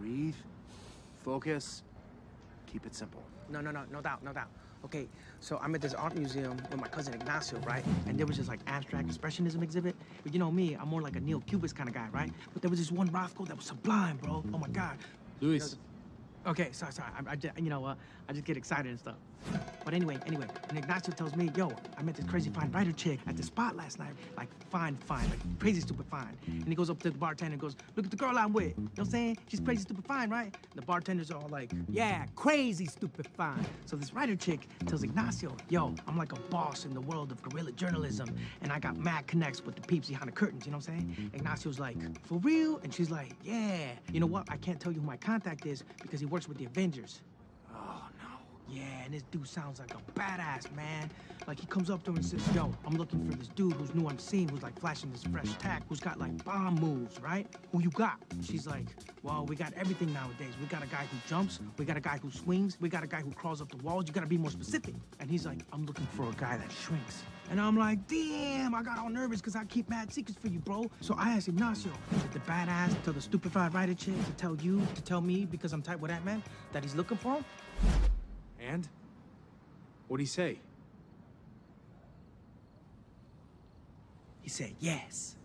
breathe, focus, keep it simple. No doubt. Okay, so I'm at this art museum with my cousin Ignacio, right? And there was this like abstract expressionism exhibit. But you know me, I'm more like a neo-cubist kind of guy, right? But there was this one Rothko that was sublime, bro. Oh my God. Luis. Okay, sorry. I just, I just get excited and stuff. But anyway, and Ignacio tells me, yo, I met this crazy fine writer chick at the spot last night. Like, fine, like crazy stupid fine. And he goes up to the bartender and goes, look at the girl I'm with. You know what I'm saying? She's crazy stupid fine, right? And the bartender's all like, yeah, crazy stupid fine. So this writer chick tells Ignacio, yo, I'm like a boss in the world of guerrilla journalism, and I got mad connects with the peeps behind the curtains, you know what I'm saying? Ignacio's like, for real? And she's like, yeah. You know what? I can't tell you who my contact is because he works with the Avengers. Oh, no. Yeah, and this dude sounds like a badass, man. Like, he comes up to her and says, yo, I'm looking for this dude who's new on the scene, who's like flashing this fresh tack, who's got like bomb moves, right? Who you got? She's like, well, we got everything nowadays. We got a guy who jumps, we got a guy who swings, we got a guy who crawls up the walls. You gotta be more specific. And he's like, I'm looking for a guy that shrinks. And I'm like, damn, I got all nervous because I keep mad secrets for you, bro. So I asked Ignacio, did the badass tell the stupefied writer chick to tell you, to tell me, because I'm tight with that man, that he's looking for him? And? What'd he say? He said yes.